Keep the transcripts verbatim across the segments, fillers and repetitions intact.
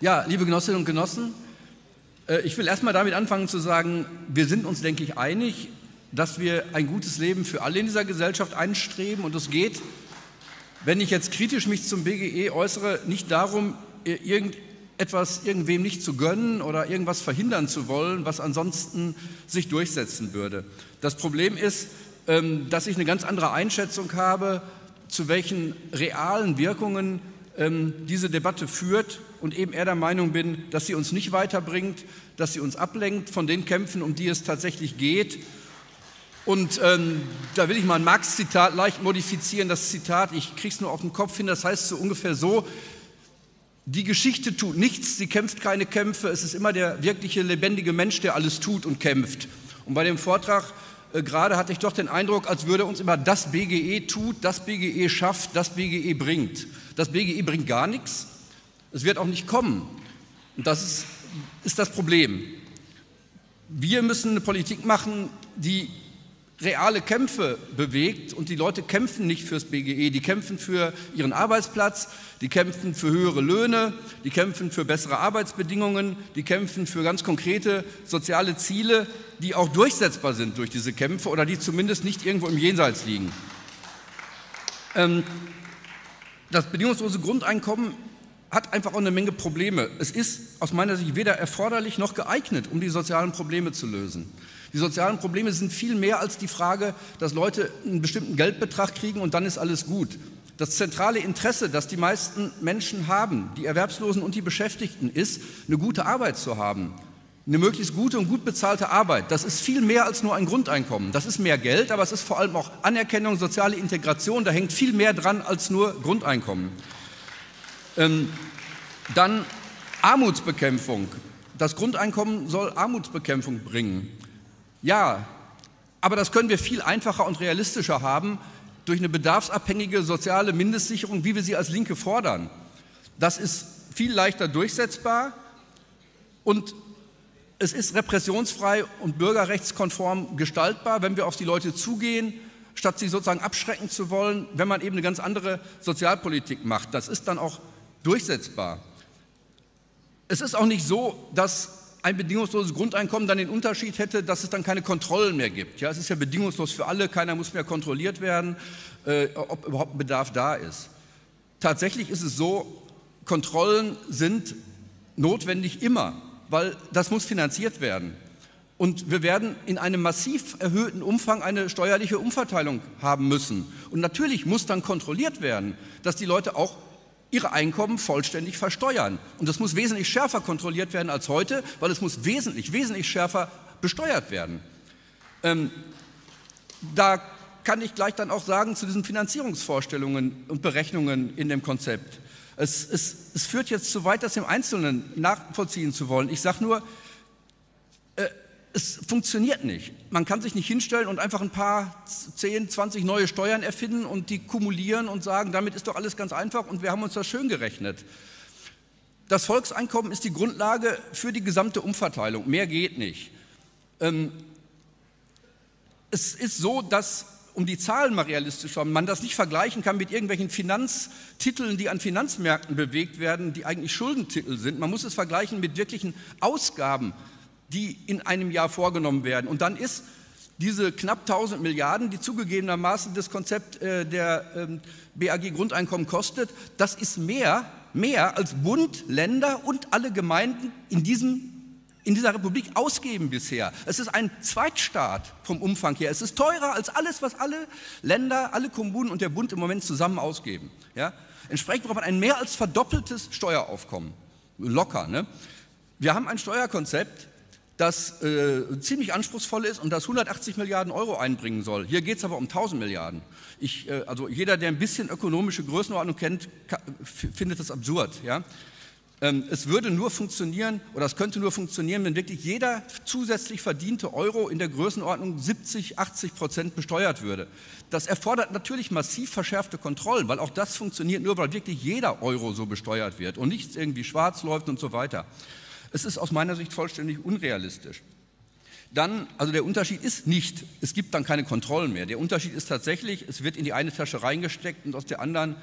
Ja, liebe Genossinnen und Genossen, ich will erstmal damit anfangen zu sagen, wir sind uns, denke ich, einig, dass wir ein gutes Leben für alle in dieser Gesellschaft einstreben. Und es geht, wenn ich jetzt kritisch mich zum B G E äußere, nicht darum, irgendetwas irgendwem nicht zu gönnen oder irgendwas verhindern zu wollen, was ansonsten sich durchsetzen würde. Das Problem ist, dass ich eine ganz andere Einschätzung habe, zu welchen realen Wirkungen diese Debatte führt und eben eher der Meinung bin, dass sie uns nicht weiterbringt, dass sie uns ablenkt von den Kämpfen, um die es tatsächlich geht. Und ähm, da will ich mal ein Marx-Zitat leicht modifizieren. Das Zitat, ich kriege es nur auf den Kopf hin, das heißt so ungefähr so: Die Geschichte tut nichts, sie kämpft keine Kämpfe, es ist immer der wirkliche lebendige Mensch, der alles tut und kämpft. Und bei dem Vortrag äh, gerade hatte ich doch den Eindruck, als würde uns immer das B G E tut, das B G E schafft, das B G E bringt. Das B G E bringt gar nichts, es wird auch nicht kommen. Und das ist, ist das Problem. Wir müssen eine Politik machen, die reale Kämpfe bewegt, und die Leute kämpfen nicht fürs B G E, die kämpfen für ihren Arbeitsplatz, die kämpfen für höhere Löhne, die kämpfen für bessere Arbeitsbedingungen, die kämpfen für ganz konkrete soziale Ziele, die auch durchsetzbar sind durch diese Kämpfe oder die zumindest nicht irgendwo im Jenseits liegen. Ähm, das bedingungslose Grundeinkommen hat einfach auch eine Menge Probleme. Es ist aus meiner Sicht weder erforderlich noch geeignet, um die sozialen Probleme zu lösen. Die sozialen Probleme sind viel mehr als die Frage, dass Leute einen bestimmten Geldbetrag kriegen und dann ist alles gut. Das zentrale Interesse, das die meisten Menschen haben, die Erwerbslosen und die Beschäftigten, ist, eine gute Arbeit zu haben. Eine möglichst gute und gut bezahlte Arbeit. Das ist viel mehr als nur ein Grundeinkommen. Das ist mehr Geld, aber es ist vor allem auch Anerkennung, soziale Integration. Da hängt viel mehr dran als nur Grundeinkommen. Ähm, dann Armutsbekämpfung. Das Grundeinkommen soll Armutsbekämpfung bringen. Ja, aber das können wir viel einfacher und realistischer haben durch eine bedarfsabhängige soziale Mindestsicherung, wie wir sie als Linke fordern. Das ist viel leichter durchsetzbar und es ist repressionsfrei und bürgerrechtskonform gestaltbar, wenn wir auf die Leute zugehen, statt sie sozusagen abschrecken zu wollen, wenn man eben eine ganz andere Sozialpolitik macht. Das ist dann auch durchsetzbar. Es ist auch nicht so, dass ein bedingungsloses Grundeinkommen dann den Unterschied hätte, dass es dann keine Kontrollen mehr gibt. Ja, es ist ja bedingungslos für alle, keiner muss mehr kontrolliert werden, äh, ob überhaupt ein Bedarf da ist. Tatsächlich ist es so, Kontrollen sind notwendig immer, weil das muss finanziert werden. Und wir werden in einem massiv erhöhten Umfang eine steuerliche Umverteilung haben müssen. Und natürlich muss dann kontrolliert werden, dass die Leute auch ihre Einkommen vollständig versteuern. Und das muss wesentlich schärfer kontrolliert werden als heute, weil es muss wesentlich, wesentlich schärfer besteuert werden. Ähm, da kann ich gleich dann auch sagen zu diesen Finanzierungsvorstellungen und Berechnungen in dem Konzept. Es, es, es führt jetzt zu weit, das im Einzelnen nachvollziehen zu wollen. Ich sage nur, äh, es funktioniert nicht. Man kann sich nicht hinstellen und einfach ein paar, zehn, zwanzig neue Steuern erfinden und die kumulieren und sagen, damit ist doch alles ganz einfach und wir haben uns das schön gerechnet. Das Volkseinkommen ist die Grundlage für die gesamte Umverteilung. Mehr geht nicht. Ähm, es ist so, dass, um die Zahlen mal realistisch zu haben, man das nicht vergleichen kann mit irgendwelchen Finanztiteln, die an Finanzmärkten bewegt werden, die eigentlich Schuldentitel sind. Man muss es vergleichen mit wirklichen Ausgaben, die in einem Jahr vorgenommen werden. Und dann ist diese knapp tausend Milliarden, die zugegebenermaßen das Konzept äh, der ähm, B A G-Grundeinkommen kostet, das ist mehr, mehr als Bund, Länder und alle Gemeinden in, diesem, in dieser Republik ausgeben bisher. Es ist ein Zweitstaat vom Umfang her. Es ist teurer als alles, was alle Länder, alle Kommunen und der Bund im Moment zusammen ausgeben. Ja? Entsprechend braucht man ein mehr als verdoppeltes Steueraufkommen. Locker. Ne? Wir haben ein Steuerkonzept, das äh, ziemlich anspruchsvoll ist und das hundertachtzig Milliarden Euro einbringen soll. Hier geht es aber um tausend Milliarden. Ich, äh, also jeder, der ein bisschen ökonomische Größenordnung kennt, kann, findet das absurd. Ja? Ähm, es würde nur funktionieren, oder es könnte nur funktionieren, wenn wirklich jeder zusätzlich verdiente Euro in der Größenordnung siebzig, achtzig Prozent besteuert würde. Das erfordert natürlich massiv verschärfte Kontrollen, weil auch das funktioniert nur, weil wirklich jeder Euro so besteuert wird und nichts irgendwie schwarz läuft und so weiter. Es ist aus meiner Sicht vollständig unrealistisch. Dann, also der Unterschied ist nicht, es gibt dann keine Kontrollen mehr. Der Unterschied ist tatsächlich, es wird in die eine Tasche reingesteckt und aus der anderen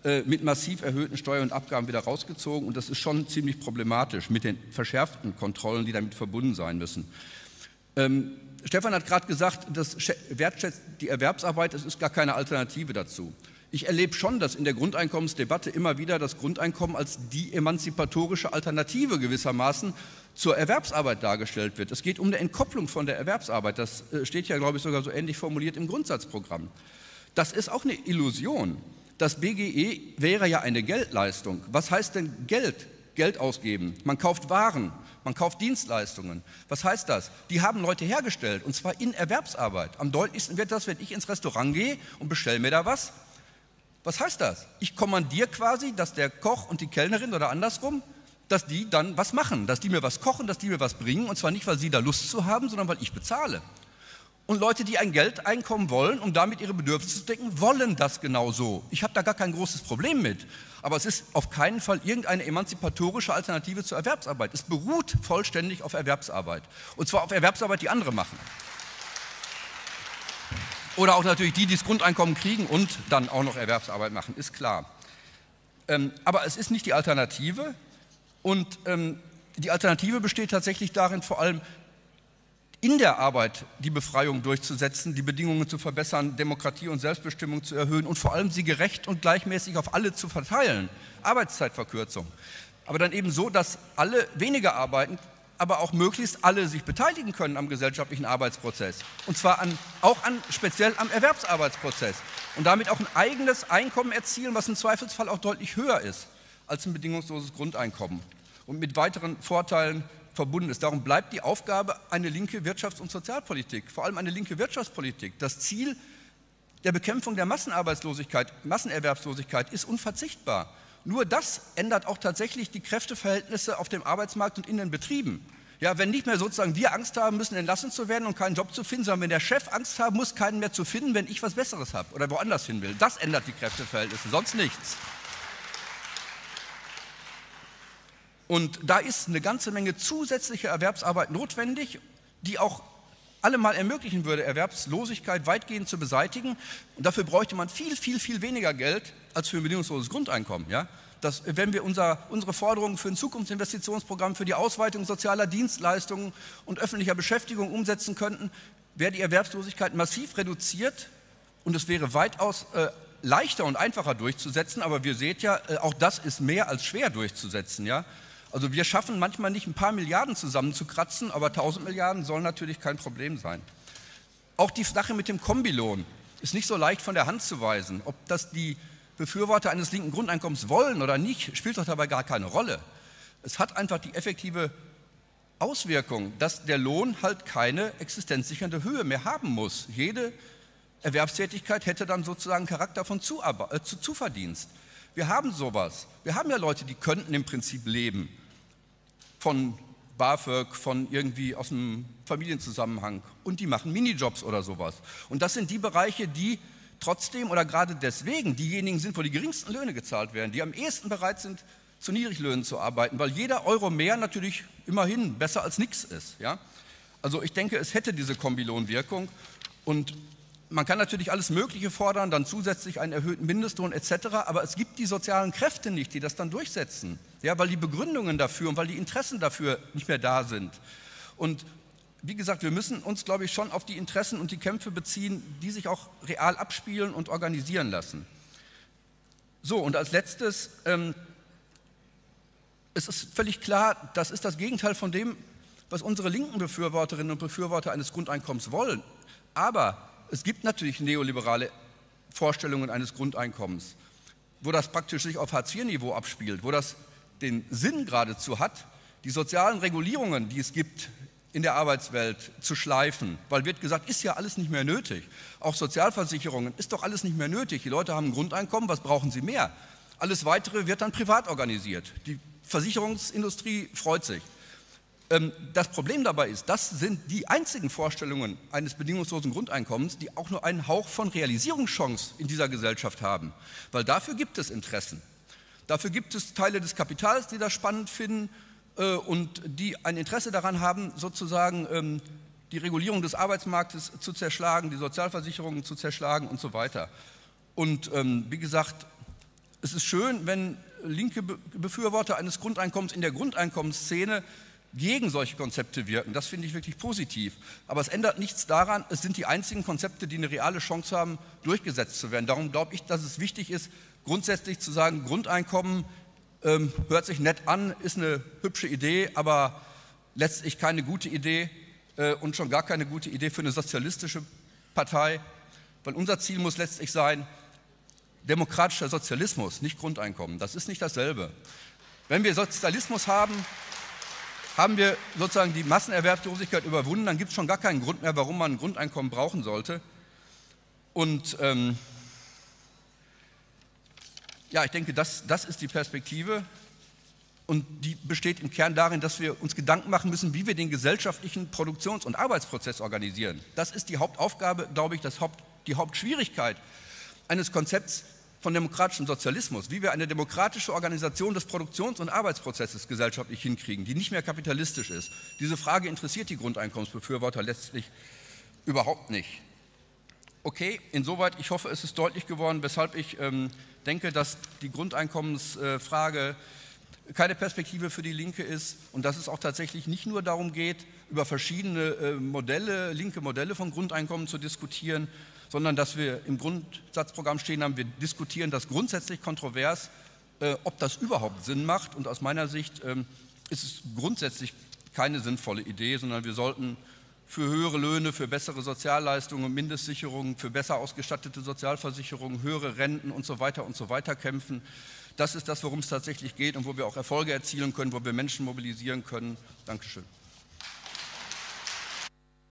äh, mit massiv erhöhten Steuern und Abgaben wieder rausgezogen. Und das ist schon ziemlich problematisch mit den verschärften Kontrollen, die damit verbunden sein müssen. Ähm, Stefan hat gerade gesagt, das wertschätzt die Erwerbsarbeit, es ist gar keine Alternative dazu. Ich erlebe schon, dass in der Grundeinkommensdebatte immer wieder das Grundeinkommen als die emanzipatorische Alternative gewissermaßen zur Erwerbsarbeit dargestellt wird. Es geht um eine Entkopplung von der Erwerbsarbeit. Das steht ja, glaube ich, sogar so ähnlich formuliert im Grundsatzprogramm. Das ist auch eine Illusion. Das B G E wäre ja eine Geldleistung. Was heißt denn Geld? Geld ausgeben. Man kauft Waren, man kauft Dienstleistungen. Was heißt das? Die haben Leute hergestellt, und zwar in Erwerbsarbeit. Am deutlichsten wird das, wenn ich ins Restaurant gehe und bestelle mir da was. Was heißt das? Ich kommandiere quasi, dass der Koch und die Kellnerin oder andersrum, dass die dann was machen, dass die mir was kochen, dass die mir was bringen, und zwar nicht, weil sie da Lust zu haben, sondern weil ich bezahle. Und Leute, die ein Geldeinkommen wollen, um damit ihre Bedürfnisse zu decken, wollen das genau so. Ich habe da gar kein großes Problem mit. Aber es ist auf keinen Fall irgendeine emanzipatorische Alternative zur Erwerbsarbeit. Es beruht vollständig auf Erwerbsarbeit. Und zwar auf Erwerbsarbeit, die andere machen. Oder auch natürlich die, die das Grundeinkommen kriegen und dann auch noch Erwerbsarbeit machen, ist klar. Ähm, aber es ist nicht die Alternative. Und ähm, die Alternative besteht tatsächlich darin, vor allem in der Arbeit die Befreiung durchzusetzen, die Bedingungen zu verbessern, Demokratie und Selbstbestimmung zu erhöhen und vor allem sie gerecht und gleichmäßig auf alle zu verteilen. Arbeitszeitverkürzung. Aber dann eben so, dass alle weniger arbeiten, aber auch möglichst alle sich beteiligen können am gesellschaftlichen Arbeitsprozess. Und zwar an, auch an, speziell am Erwerbsarbeitsprozess. Und damit auch ein eigenes Einkommen erzielen, was im Zweifelsfall auch deutlich höher ist als ein bedingungsloses Grundeinkommen. Und mit weiteren Vorteilen verbunden ist. Darum bleibt die Aufgabe eine linke Wirtschafts- und Sozialpolitik, vor allem eine linke Wirtschaftspolitik. Das Ziel der Bekämpfung der Massenarbeitslosigkeit, Massenerwerbslosigkeit ist unverzichtbar. Nur das ändert auch tatsächlich die Kräfteverhältnisse auf dem Arbeitsmarkt und in den Betrieben. Ja, wenn nicht mehr sozusagen wir Angst haben müssen, entlassen zu werden und keinen Job zu finden, sondern wenn der Chef Angst haben muss, keinen mehr zu finden, wenn ich was Besseres habe oder woanders hin will. Das ändert die Kräfteverhältnisse, sonst nichts. Und da ist eine ganze Menge zusätzliche Erwerbsarbeit notwendig, die auch allemal ermöglichen würde, Erwerbslosigkeit weitgehend zu beseitigen. Und dafür bräuchte man viel, viel, viel weniger Geld als für ein bedingungsloses Grundeinkommen. Ja? Das, wenn wir unser, unsere Forderungen für ein Zukunftsinvestitionsprogramm, für die Ausweitung sozialer Dienstleistungen und öffentlicher Beschäftigung umsetzen könnten, wäre die Erwerbslosigkeit massiv reduziert und es wäre weitaus äh, leichter und einfacher durchzusetzen. Aber wir seht ja, äh, auch das ist mehr als schwer durchzusetzen. Ja? Also wir schaffen manchmal nicht ein paar Milliarden zusammenzukratzen, aber tausend Milliarden sollen natürlich kein Problem sein. Auch die Sache mit dem Kombilohn ist nicht so leicht von der Hand zu weisen. Ob das die Befürworter eines linken Grundeinkommens wollen oder nicht, spielt doch dabei gar keine Rolle. Es hat einfach die effektive Auswirkung, dass der Lohn halt keine existenzsichernde Höhe mehr haben muss. Jede Erwerbstätigkeit hätte dann sozusagen Charakter von Zuarbe- äh, zu Zuverdienst. Wir haben sowas. Wir haben ja Leute, die könnten im Prinzip leben von BAföG, von irgendwie aus einem Familienzusammenhang und die machen Minijobs oder sowas. Und das sind die Bereiche, die trotzdem oder gerade deswegen diejenigen sind, wo die geringsten Löhne gezahlt werden, die am ehesten bereit sind, zu Niedriglöhnen zu arbeiten, weil jeder Euro mehr natürlich immerhin besser als nichts ist. Ja? Also ich denke, es hätte diese Kombilohnwirkung und man kann natürlich alles Mögliche fordern, dann zusätzlich einen erhöhten Mindestlohn et cetera, aber es gibt die sozialen Kräfte nicht, die das dann durchsetzen, ja, weil die Begründungen dafür und weil die Interessen dafür nicht mehr da sind. Und wie gesagt, wir müssen uns, glaube ich, schon auf die Interessen und die Kämpfe beziehen, die sich auch real abspielen und organisieren lassen. So, und als letztes, ähm, es ist völlig klar, das ist das Gegenteil von dem, was unsere linken Befürworterinnen und Befürworter eines Grundeinkommens wollen. Aber es gibt natürlich neoliberale Vorstellungen eines Grundeinkommens, wo das praktisch sich auf Hartz-vier-Niveau abspielt, wo das den Sinn geradezu hat, die sozialen Regulierungen, die es gibt in der Arbeitswelt, zu schleifen, weil wird gesagt, ist ja alles nicht mehr nötig. Auch Sozialversicherungen, ist doch alles nicht mehr nötig. Die Leute haben ein Grundeinkommen, was brauchen sie mehr? Alles Weitere wird dann privat organisiert. Die Versicherungsindustrie freut sich. Das Problem dabei ist, das sind die einzigen Vorstellungen eines bedingungslosen Grundeinkommens, die auch nur einen Hauch von Realisierungschance in dieser Gesellschaft haben. Weil dafür gibt es Interessen. Dafür gibt es Teile des Kapitals, die das spannend finden äh, und die ein Interesse daran haben, sozusagen ähm, die Regulierung des Arbeitsmarktes zu zerschlagen, die Sozialversicherungen zu zerschlagen und so weiter. Und ähm, wie gesagt, Es ist schön, wenn linke Befürworter eines Grundeinkommens in der Grundeinkommensszene gegen solche Konzepte wirken. Das finde ich wirklich positiv. Aber es ändert nichts daran, es sind die einzigen Konzepte, die eine reale Chance haben, durchgesetzt zu werden. Darum glaube ich, dass es wichtig ist, grundsätzlich zu sagen, Grundeinkommen ähm, hört sich nett an, ist eine hübsche Idee, aber letztlich keine gute Idee äh, und schon gar keine gute Idee für eine sozialistische Partei, weil unser Ziel muss letztlich sein, demokratischer Sozialismus, nicht Grundeinkommen. Das ist nicht dasselbe. Wenn wir Sozialismus haben, haben wir sozusagen die Massenerwerbslosigkeit überwunden, dann gibt es schon gar keinen Grund mehr, warum man ein Grundeinkommen brauchen sollte. Und ähm, ja, ich denke, das, das ist die Perspektive und die besteht im Kern darin, dass wir uns Gedanken machen müssen, wie wir den gesellschaftlichen Produktions- und Arbeitsprozess organisieren. Das ist die Hauptaufgabe, glaube ich, das Haupt, die Hauptschwierigkeit eines Konzepts von demokratischem Sozialismus, wie wir eine demokratische Organisation des Produktions- und Arbeitsprozesses gesellschaftlich hinkriegen, die nicht mehr kapitalistisch ist. Diese Frage interessiert die Grundeinkommensbefürworter letztlich überhaupt nicht. Okay, insoweit, ich hoffe, es ist deutlich geworden, weshalb ich ähm, denke, dass die Grundeinkommensfrage keine Perspektive für die Linke ist und dass es auch tatsächlich nicht nur darum geht, über verschiedene äh, Modelle, linke Modelle von Grundeinkommen zu diskutieren, sondern dass wir im Grundsatzprogramm stehen haben, wir diskutieren das grundsätzlich kontrovers, äh, ob das überhaupt Sinn macht. Und aus meiner Sicht äh, ist es grundsätzlich keine sinnvolle Idee, sondern wir sollten für höhere Löhne, für bessere Sozialleistungen, Mindestsicherungen, für besser ausgestattete Sozialversicherungen, höhere Renten und so weiter und so weiter kämpfen. Das ist das, worum es tatsächlich geht und wo wir auch Erfolge erzielen können, wo wir Menschen mobilisieren können. Dankeschön.